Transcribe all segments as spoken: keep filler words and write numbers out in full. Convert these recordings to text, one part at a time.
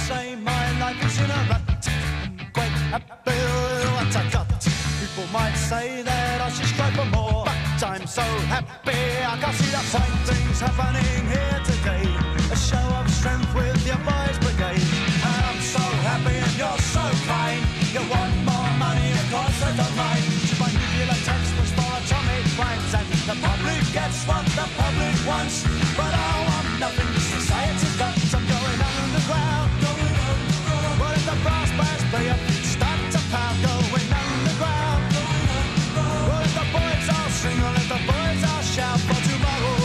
say my life is in a rut. I'm quite happy with what I got. People might say that I should strive for more, but I'm so happy I can see the fine things happening here today. A show of strength with your boys brigade. And I'm so happy and you're so kind. You want more money, of course I don't mind. My nuclear text was for atomic crimes, and the public gets what the public wants. But I want nothing, society's got. I'm going underground, going underground. What if the brass bands play up, start to pound, going underground, going underground. What if the boys all sing, or if the boys all shout for tomorrow?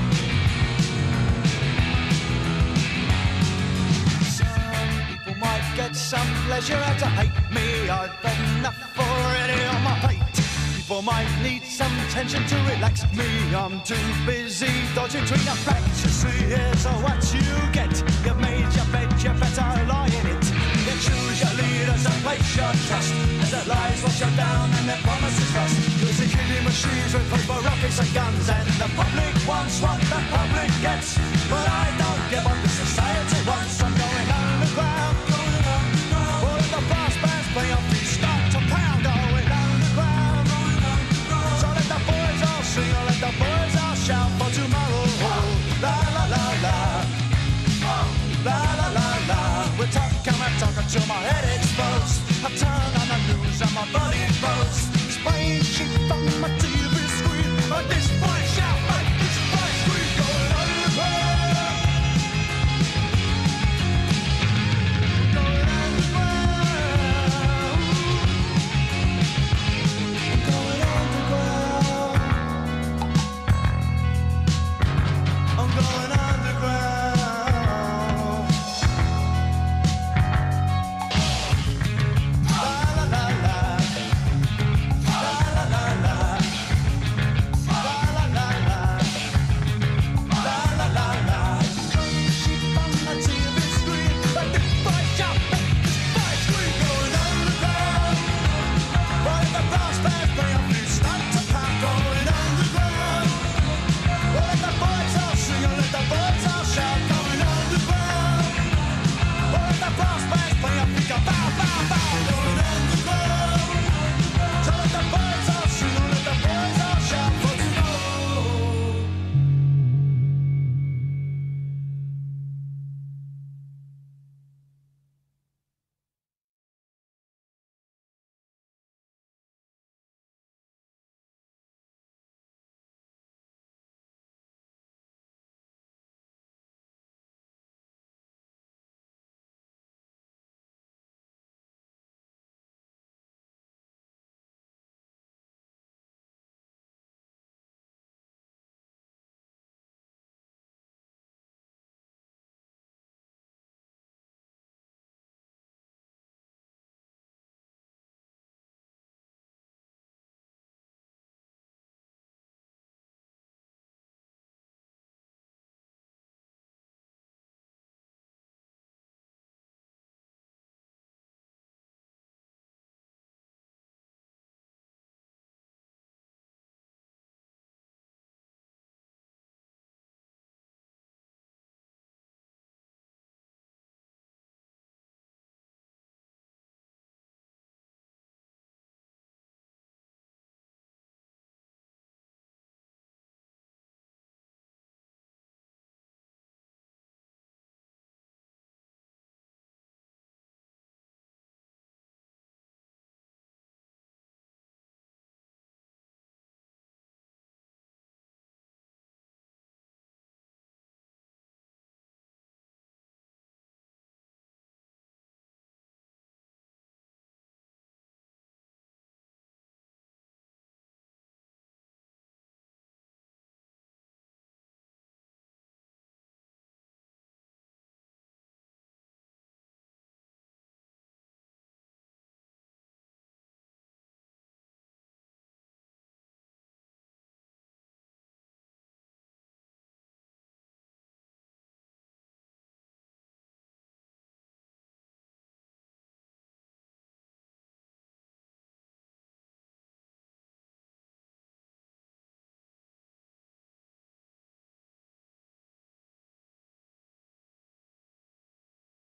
Some people might get some pleasure out to hate me. I've enough already on my plate. People might need some tension to relax me. I'm too busy dodging between the facts. You see, here's what you get. You've made your bed, you better lie in it. You choose your leaders and place your trust, as their lies wash you down and their promises rust. Using killing machines with paper, rockets and guns, and the public wants what the public gets.